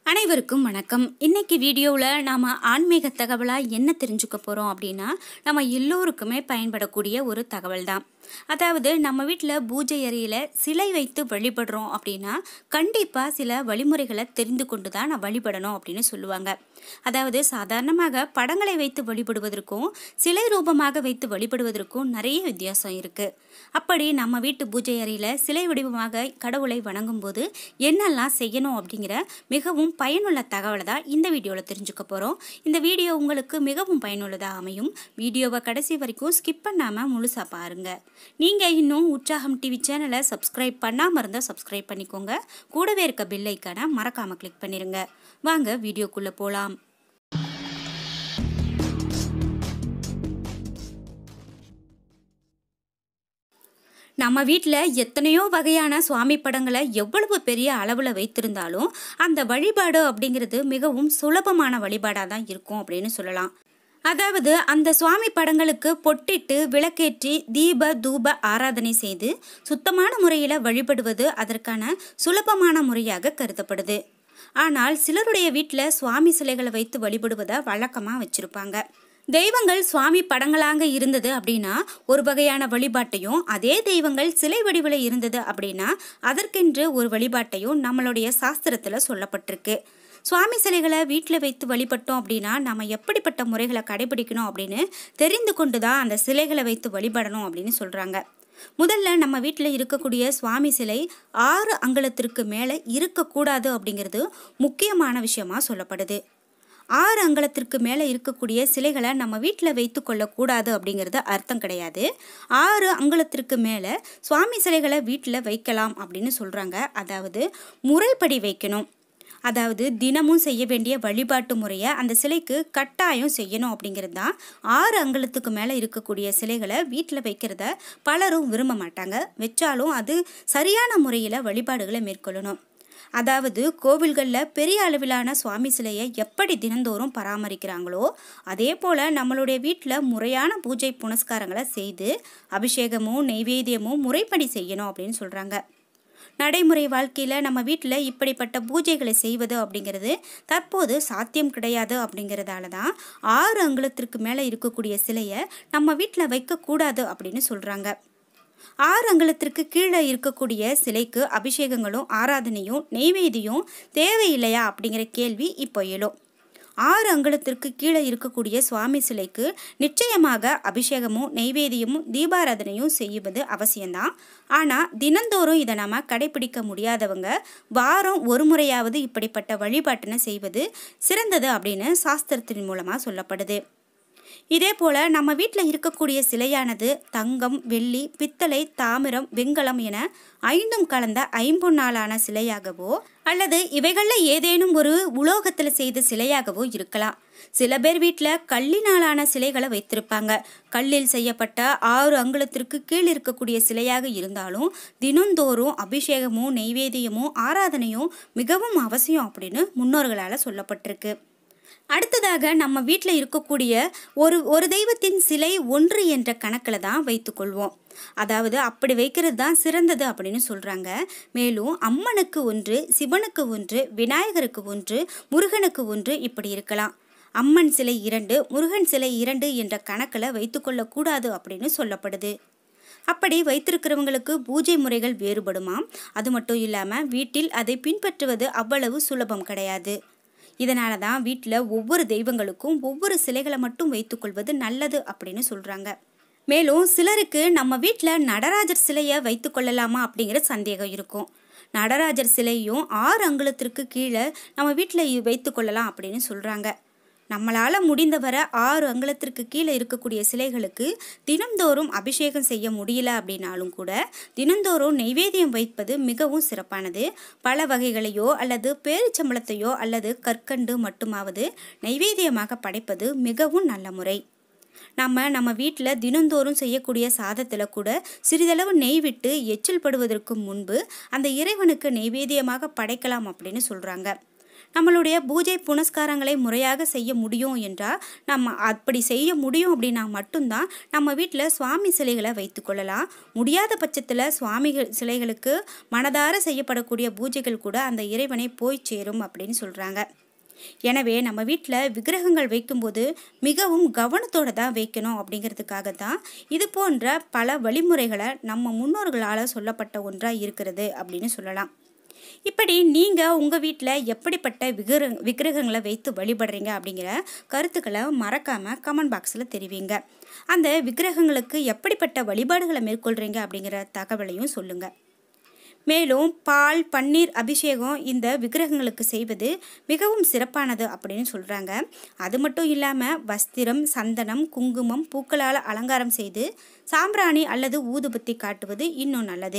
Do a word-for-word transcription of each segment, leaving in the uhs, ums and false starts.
அனைவருக்கும் வணக்கம். இன்னைக்கு வீடியோவில் நாம் ஆன்மீக தகவலாக என்ன தெரிஞ்சுக்க போகிறோம் அப்படின்னா, நம்ம எல்லோருக்குமே பயன்படக்கூடிய ஒரு தகவல் தான். அதாவது நம்ம வீட்டில் பூஜை அறையில் சிலை வைத்து வழிபடுறோம் அப்படின்னா கண்டிப்பாக சில வழிமுறைகளை தெரிந்து கொண்டு தான் நான் வழிபடணும் அப்படின்னு சொல்லுவாங்க. அதாவது சாதாரணமாக படங்களை வைத்து வழிபடுவதற்கும் சிலை ரூபமாக வைத்து வழிபடுவதற்கும் நிறைய வித்தியாசம் இருக்குது. அப்படி நம்ம வீட்டு பூஜை அறையில் சிலை வடிவமாக கடவுளை வணங்கும் போது என்னெல்லாம் செய்யணும் அப்படிங்கிற மிகவும் பயனுள்ள தகவலை தான் இந்த வீடியோவில் தெரிஞ்சுக்க போகிறோம். இந்த வீடியோ உங்களுக்கு மிகவும் பயனுள்ளதாக அமையும். வீடியோவை கடைசி வரைக்கும் ஸ்கிப் பண்ணாமல் முழுசாக பாருங்கள். நீங்கள் இன்னும் உற்சாகம் டிவி சேனலை சப்ஸ்கிரைப் பண்ணாமல் இருந்தால் சப்ஸ்கிரைப் பண்ணிக்கோங்க. கூடவே இருக்க பெல் ஐக்கானை மறக்காமல் கிளிக் பண்ணிடுங்க. வாங்க வீடியோக்குள்ளே போகலாம். நம்ம வீட்டில் எத்தனையோ வகையான சுவாமி படங்களை எவ்வளவு பெரிய அளவில் வைத்திருந்தாலும் அந்த வழிபாடு அப்படிங்கிறது மிகவும் சுலபமான வழிபாடாக தான் இருக்கும் அப்படின்னு சொல்லலாம். அதாவது அந்த சுவாமி படங்களுக்கு பொட்டிட்டு விளக்கேற்றி தீப தூப ஆராதனை செய்து சுத்தமான முறையில் வழிபடுவது அதற்கான சுலபமான முறையாக கருதப்படுது. ஆனால் சிலருடைய வீட்டில் சுவாமி சிலைகளை வைத்து வழிபடுவதை வழக்கமாக வச்சுருப்பாங்க. தெய்வங்கள் சுவாமி படங்களாக இருந்தது அப்படின்னா ஒரு வகையான வழிபாட்டையும், அதே தெய்வங்கள் சிலை வடிவில் இருந்தது அப்படின்னா அதற்கென்று ஒரு வழிபாட்டையும் நம்மளுடைய சாஸ்திரத்தில் சொல்லப்பட்டிருக்கு. சுவாமி சிலைகளை வீட்டில் வைத்து வழிபட்டோம் அப்படின்னா நம்ம எப்படிப்பட்ட முறைகளை கடைபிடிக்கணும் அப்படின்னு தெரிந்து கொண்டு தான் அந்த சிலைகளை வைத்து வழிபடணும் அப்படின்னு சொல்கிறாங்க. முதல்ல நம்ம வீட்டில் இருக்கக்கூடிய சுவாமி சிலை ஆறு அங்குலத்திற்கு மேலே இருக்கக்கூடாது அப்படிங்கிறது முக்கியமான விஷயமா சொல்லப்படுது. ஆறு அங்குலத்திற்கு மேலே இருக்கக்கூடிய சிலைகளை நம்ம வீட்டில் வைத்து கொள்ளக்கூடாது அப்படிங்கிறது அர்த்தம் கிடையாது. ஆறு அங்குலத்திற்கு மேலே சுவாமி சிலைகளை வீட்டில் வைக்கலாம் அப்படின்னு சொல்கிறாங்க. அதாவது முறைப்படி வைக்கணும். அதாவது தினமும் செய்ய வேண்டிய வழிபாட்டு முறையை அந்த சிலைக்கு கட்டாயம் செய்யணும் அப்படிங்கிறது தான். ஆறு அங்குலத்துக்கு மேலே இருக்கக்கூடிய சிலைகளை வீட்டில் வைக்கிறத பலரும் விரும்ப மாட்டாங்க. வச்சாலும் அது சரியான முறையில் வழிபாடுகளை மேற்கொள்ளணும். அதாவது கோவில்களில் பெரிய அளவிலான சுவாமி சிலையை எப்படி தினந்தோறும் பராமரிக்கிறாங்களோ அதே போல் நம்மளுடைய வீட்டில் முறையான பூஜை புனஸ்காரங்களை செய்து அபிஷேகமும் நெய்வேத்தியமும் முறைப்படி செய்யணும் அப்படின்னு சொல்கிறாங்க. நடைமுறை வாழ்க்கையில் நம்ம வீட்டில் இப்படிப்பட்ட பூஜைகளை செய்வது அப்படிங்கிறது தற்போது சாத்தியம் கிடையாது. அப்படிங்கிறதால தான் ஆறு அங்குலத்திற்கு மேலே இருக்கக்கூடிய சிலையை நம்ம வீட்டில் வைக்கக்கூடாது அப்படின்னு சொல்கிறாங்க. ஆறு அங்குலத்திற்கு கீழே இருக்கக்கூடிய சிலைக்கு அபிஷேகங்களும் ஆராதனையும் நெய்வேதியும் தேவையில்லையா அப்படிங்கிற கேள்வி இப்போ எழும். ஆறு அங்குலத்திற்கு கீழே இருக்கக்கூடிய சுவாமி சிலைக்கு நிச்சயமாக அபிஷேகமும் நெய்வேதியமும் தீபாராதனையும் செய்வது அவசியம்தான். ஆனால் தினந்தோறும் இதை நம்ம கடைபிடிக்க முடியாதவங்க வாரம் ஒரு முறையாவது இப்படிப்பட்ட வழிபாட்டினை செய்வது சிறந்தது அப்படின்னு சாஸ்திரத்தின் மூலமாக சொல்லப்படுது. இதே போல் நம்ம வீட்டில் இருக்கக்கூடிய சிலையானது தங்கம், வெள்ளி, பித்தளை, தாமிரம், வெண்கலம் என ஐந்தும் கலந்த ஐம்பொன்னாலான சிலையாகவோ அல்லது இவைகளில் ஏதேனும் ஒரு உலோகத்தில் செய்த சிலையாகவோ இருக்கலாம். சில பேர் வீட்டில் கல்லினாலான சிலைகளை வைத்திருப்பாங்க. கல்லில் செய்யப்பட்ட ஆறு அங்குலத்திற்கு கீழ் இருக்கக்கூடிய சிலையாக இருந்தாலும் தினந்தோறும் அபிஷேகமும் நெய்வேத்தியமும் ஆராதனையும் மிகவும் அவசியம் அப்படின்னு முன்னோர்களால் சொல்லப்பட்டிருக்கு. அடுத்ததாக நம்ம வீட்டில் இருக்கக்கூடிய ஒரு ஒரு தெய்வத்தின் சிலை ஒன்று என்ற கணக்கில் தான் வைத்துக்கொள்வோம். அதாவது அப்படி வைக்கிறது தான் சிறந்தது அப்படின்னு சொல்கிறாங்க. மேலும் அம்மனுக்கு ஒன்று, சிவனுக்கு ஒன்று, விநாயகருக்கு ஒன்று, முருகனுக்கு ஒன்று இப்படி இருக்கலாம். அம்மன் சிலை இரண்டு, முருகன் சிலை இரண்டு என்ற கணக்கில் வைத்துக்கொள்ளக்கூடாது அப்படின்னு சொல்லப்படுது. அப்படி வைத்திருக்கிறவங்களுக்கு பூஜை முறைகள் வேறுபடுமாம். அது மட்டும் இல்லாமல் வீட்டில் அதை பின்பற்றுவது அவ்வளவு சுலபம் கிடையாது. இதனால தான் வீட்டில் ஒவ்வொரு தெய்வங்களுக்கும் ஒவ்வொரு சிலைகளை மட்டும் வைத்துக்கொள்வது நல்லது அப்படின்னு சொல்கிறாங்க. மேலும் சிலருக்கு நம்ம வீட்டில் நடராஜர் சிலையை வைத்து கொள்ளலாமா அப்படிங்கிற சந்தேகம் இருக்கும். நடராஜர் சிலையும் ஆறு அங்குலத்திற்கு கீழே நம்ம வீட்டில் வைத்து கொள்ளலாம் அப்படின்னு சொல்கிறாங்க. நம்மளால் முடிந்தவரை ஆறு அங்குலத்திற்கு கீழே இருக்கக்கூடிய சிலைகளுக்கு தினந்தோறும் அபிஷேகம் செய்ய முடியல அப்படின்னாலும் கூட தினந்தோறும் நெய்வேத்தியம் வைப்பது மிகவும் சிறப்பானது. பல வகைகளையோ அல்லது பேரிச்சம்பளத்தையோ அல்லது கற்கண்டு மட்டுமாவது நெய்வேத்தியமாக படைப்பது மிகவும் நல்ல முறை. நம்ம நம்ம வீட்டில் தினந்தோறும் செய்யக்கூடிய சாதத்தில் கூட சிறிதளவு நெய் விட்டு எச்சில் படுவதற்கு முன்பு அந்த இறைவனுக்கு நெய்வேத்தியமாக படைக்கலாம் அப்படின்னு சொல்கிறாங்க. நம்மளுடைய பூஜை புனஸ்காரங்களை முறையாக செய்ய முடியும் என்றால், நம்ம அப்படி செய்ய முடியும் அப்படின்னா மட்டும்தான் நம்ம வீட்டில் சுவாமி சிலைகளை வைத்து கொள்ளலாம். முடியாத பட்சத்தில் சுவாமிகள் சிலைகளுக்கு மனதார செய்யப்படக்கூடிய பூஜைகள் கூட அந்த இறைவனை போய் சேரும் அப்படின்னு சொல்கிறாங்க. எனவே நம்ம வீட்டில் விக்கிரகங்கள் வைக்கும்போது மிகவும் கவனத்தோடு தான் வைக்கணும். அப்படிங்கிறதுக்காக தான் இது போன்ற பல வழிமுறைகளை நம்ம முன்னோர்களால் சொல்லப்பட்ட ஒன்றாக இருக்கிறது அப்படின்னு சொல்லலாம். இப்படி நீங்கள் உங்கள் வீட்டில் எப்படிப்பட்ட விக்கிர விக்கிரகங்களை வைத்து வழிபடுறீங்க அப்படிங்கிற கருத்துக்களை மறக்காமல் கமெண்ட் பாக்ஸில் தெரிவிங்க. அந்த விக்கிரகங்களுக்கு எப்படிப்பட்ட வழிபாடுகளை மேற்கொள்கிறீங்க அப்படிங்கிற தகவலையும் சொல்லுங்கள். மேலும் பால் பன்னீர் அபிஷேகம் இந்த விக்கிரகங்களுக்கு செய்வது மிகவும் சிறப்பானது அப்படின்னு சொல்கிறாங்க. அது மட்டும் இல்லாமல் வஸ்திரம், சந்தனம், குங்குமம், பூக்களால் அலங்காரம் செய்து சாம்பிராணி அல்லது ஊதுபத்தி காட்டுவது இன்னும் நல்லது.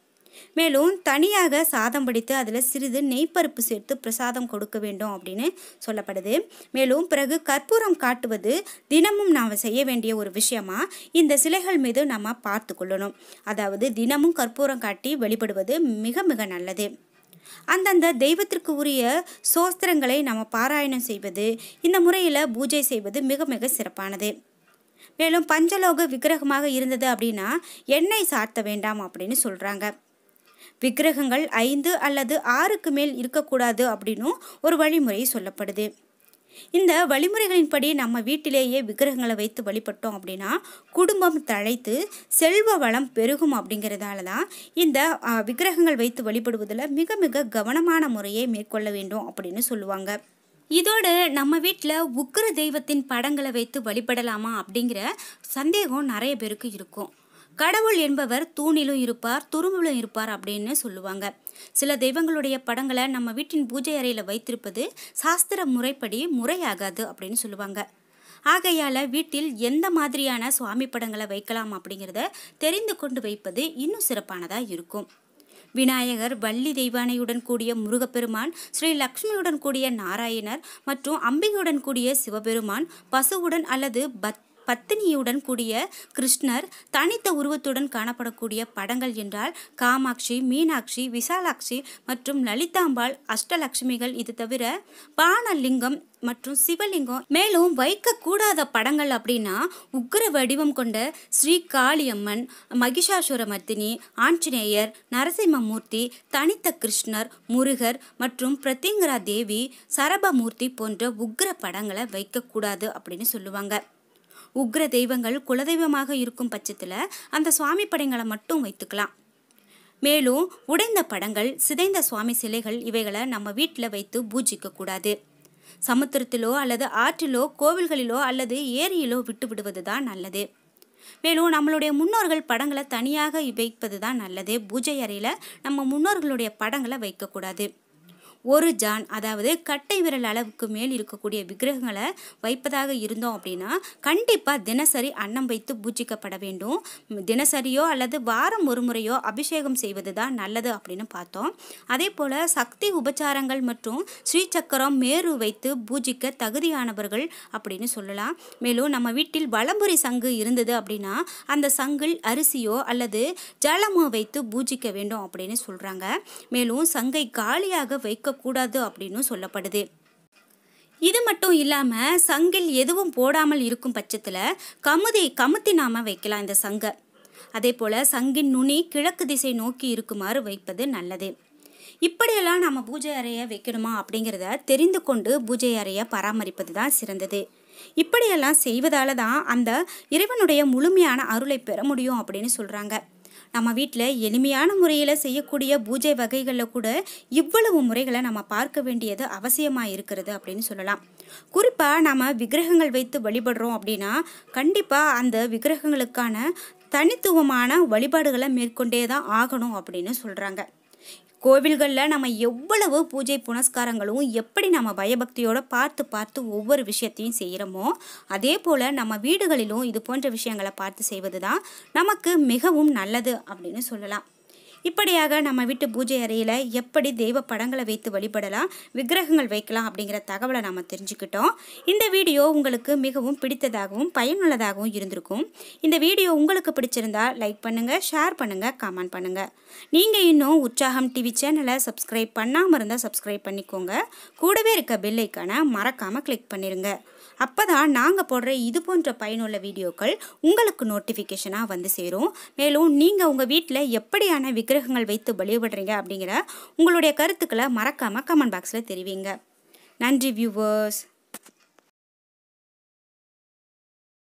மேலும் தனியாக சாதம் வடித்து அதில் சிறிது நெய்ப்பருப்பு சேர்த்து பிரசாதம் கொடுக்க வேண்டும் அப்படின்னு சொல்லப்படுது. மேலும் பிறகு கற்பூரம் காட்டுவது தினமும் நாம் செய்ய வேண்டிய ஒரு விஷயமா இந்த சிலைகள் மீது நம்ம பார்த்து கொள்ளணும். அதாவது தினமும் கற்பூரம் காட்டி வழிபடுவது மிக மிக நல்லது. அந்தந்த தெய்வத்திற்கு உரிய சோஸ்திரங்களை நம்ம பாராயணம் செய்வது, இந்த முறையில் பூஜை செய்வது மிக மிக சிறப்பானது. மேலும் பஞ்சலோக விக்கிரகமாக இருந்தது அப்படின்னா எண்ணெய் சாத்த வேண்டாம் அப்படின்னு சொல்கிறாங்க. விக்கிரகங்கள் ஐந்து அல்லது ஆறுக்கு மேல் இருக்கக்கூடாது அப்படின்னும் ஒரு வழிமுறை சொல்லப்படுது. இந்த வழிமுறைகளின்படி நம்ம வீட்டிலேயே விக்கிரகங்களை வைத்து வழிபட்டோம் அப்படின்னா குடும்பம் தழைத்து செல்வ வளம் பெருகும். அப்படிங்கிறதால தான் இந்த விக்கிரகங்கள் வைத்து வழிபடுவதில் மிக மிக கவனமான முறையை மேற்கொள்ள வேண்டும் அப்படின்னு சொல்லுவாங்க. இதோடு நம்ம வீட்டில் உக்கிர தெய்வத்தின் படங்களை வைத்து வழிபடலாமா அப்படிங்கிற சந்தேகம் நிறைய பேருக்கு இருக்கும். கடவுள் என்பவர் தூணிலும் இருப்பார், துரும்பிலும் இருப்பார் அப்படின்னு சொல்லுவாங்க. சில தெய்வங்களுடைய படங்களை நம்ம வீட்டின் பூஜை அறையில் வைத்திருப்பது சாஸ்திர முறைப்படி முறையாகாது அப்படின்னு சொல்லுவாங்க. ஆகையால் வீட்டில் எந்த மாதிரியான சுவாமி படங்களை வைக்கலாம் அப்படிங்கிறத தெரிந்து கொண்டு வைப்பது இன்னும் சிறப்பானதாக இருக்கும். விநாயகர், வள்ளி தெய்வானையுடன் கூடிய முருகப்பெருமான், ஸ்ரீ லக்ஷ்மியுடன் கூடிய நாராயணர் மற்றும் அம்பிகையுடன் கூடிய சிவபெருமான், பசுவுடன் அல்லது பத் பத்தினியுடன் கூடிய கிருஷ்ணர், தனித்த உருவத்துடன் காணப்படக்கூடிய படங்கள் என்றால் காமாட்சி, மீனாட்சி, விசாலாட்சி மற்றும் லலிதாம்பாள், அஷ்டலட்சுமிகள், இது தவிர பானலிங்கம் மற்றும் சிவலிங்கம். மேலும் வைக்கக்கூடாத படங்கள் அப்படின்னா உக்கிர வடிவம் கொண்ட ஸ்ரீ காளியம்மன், மகிஷாசுர மர்த்தினி, ஆஞ்சநேயர், நரசிம்மமூர்த்தி, தனித்த கிருஷ்ணர், முருகர் மற்றும் பிரத்திங்கரா தேவி, சரபமூர்த்தி போன்ற உக்கிர படங்களை வைக்கக்கூடாது அப்படின்னு சொல்லுவாங்க. உக்ர தெய்வங்கள் குலதெய்வமாக இருக்கும் பட்சத்தில் அந்த சுவாமி படங்களை மட்டும் வைத்துக்கலாம். மேலும் உடைந்த படங்கள், சிதைந்த சுவாமி சிலைகள் இவைகளை நம்ம வீட்டில் வைத்து பூஜிக்க கூடாது. சமுத்திரத்திலோ அல்லது ஆற்றிலோ, கோவில்களிலோ அல்லது ஏரியிலோ விட்டு விடுவது தான் நல்லது. மேலும் நம்மளுடைய முன்னோர்கள் படங்களை தனியாக வைப்பது தான் நல்லது. பூஜை அறையில் நம்ம முன்னோர்களுடைய படங்களை வைக்கக்கூடாது. ஒரு ஜான் அதாவது கட்டை விரல் அளவுக்கு மேல் இருக்கக்கூடிய விக்கிரகங்களை வைப்பதாக இருந்தோம் அப்படின்னா கண்டிப்பாக தினசரி அன்னம் வைத்து பூஜிக்கப்பட வேண்டும். தினசரியோ அல்லது வாரம் ஒரு முறையோ அபிஷேகம் செய்வது தான் நல்லது அப்படின்னு பார்த்தோம். அதே போல் சக்தி உபச்சாரங்கள் மற்றும் ஸ்ரீசக்கரம், மேரு வைத்து பூஜிக்க தகுதியானவர்கள் அப்படின்னு சொல்லலாம். மேலும் நம்ம வீட்டில் வலம்புரி சங்கு இருந்தது அப்படின்னா அந்த சங்கில் அரிசியோ அல்லது ஜலமோ வைத்து பூஜிக்க வேண்டும் அப்படின்னு சொல்கிறாங்க. மேலும் சங்கை காலியாக வைக்க கூடாது அப்படின்னு சொல்லப்படுது. இது மட்டும் இல்லாமல் சங்கில் எதுவும் போடாமல் இருக்கும் பட்சத்தில் கமுதி கமுத்தி நாம வைக்கலாம் இந்த சங்கை. அதே போல் சங்கின் நுனி கிழக்கு திசை நோக்கி இருக்குமாறு வைப்பது நல்லது. இப்படியெல்லாம் நம்ம பூஜை அறையை வைக்கணுமா அப்படிங்கிறத தெரிந்து கொண்டு பூஜை அறையை பராமரிப்பது தான் சிறந்தது. இப்படியெல்லாம் செய்வதால தான் அந்த இறைவனுடைய முழுமையான அருளை பெற முடியும் அப்படின்னு சொல்கிறாங்க. நம்ம வீட்டில் எளிமையான முறையில் செய்யக்கூடிய பூஜை வகைகளில் கூட இவ்வளவு முறைகளை நம்ம பார்க்க வேண்டியது அவசியமாக இருக்கிறது அப்படின்னு சொல்லலாம். குறிப்பாக நம்ம விக்கிரகங்கள் வைத்து வழிபடுறோம் அப்படின்னா கண்டிப்பாக அந்த விக்கிரகங்களுக்கான தனித்துவமான வழிபாடுகளை மேற்கொண்டே தான் ஆகணும் அப்படின்னு சொல்கிறாங்க. கோவில்களில் நம்ம எவ்வளவு பூஜை புனஸ்காரங்களும் எப்படி நம்ம பயபக்தியோடு பார்த்து பார்த்து ஒவ்வொரு விஷயத்தையும் செய்கிறோமோ அதே போல் நம்ம வீடுகளிலும் இது போன்ற விஷயங்களை பார்த்து செய்வது தான் நமக்கு மிகவும் நல்லது அப்படின்னு சொல்லலாம். இப்படியாக நம்ம வீட்டு பூஜை அறையில் எப்படி தெய்வ படங்களை வைத்து வழிபடலாம், விக்கிரகங்கள் வைக்கலாம் அப்படிங்கிற தகவலை நாம் தெரிஞ்சுக்கிட்டோம். இந்த வீடியோ உங்களுக்கு மிகவும் பிடித்ததாகவும் பயனுள்ளதாகவும் இருந்திருக்கும். இந்த வீடியோ உங்களுக்கு பிடிச்சிருந்தா லைக் பண்ணுங்கள், ஷேர் பண்ணுங்கள், கமெண்ட் பண்ணுங்கள். நீங்கள் இன்னும் உற்சாகம் டிவி சேனலை சப்ஸ்கிரைப் பண்ணாமல் இருந்தால் சப்ஸ்கிரைப் பண்ணிக்கோங்க. கூடவே இருக்க பெல் ஐக்கானை மறக்காமல் கிளிக் பண்ணிடுங்க. அப்போ தான் நாங்கள் போடுற இது போன்ற பயனுள்ள வீடியோக்கள் உங்களுக்கு நோட்டிஃபிகேஷனாக வந்து சேரும். மேலும் நீங்கள் உங்கள் வீட்டில் எப்படியான விக்கிரகங்கள் வைத்து வழிபடுறீங்க அப்படிங்கிற உங்களுடைய கருத்துக்களை மறக்காமல் கமெண்ட் பாக்ஸில் தெரிவிங்க. நன்றி வியூவர்ஸ்.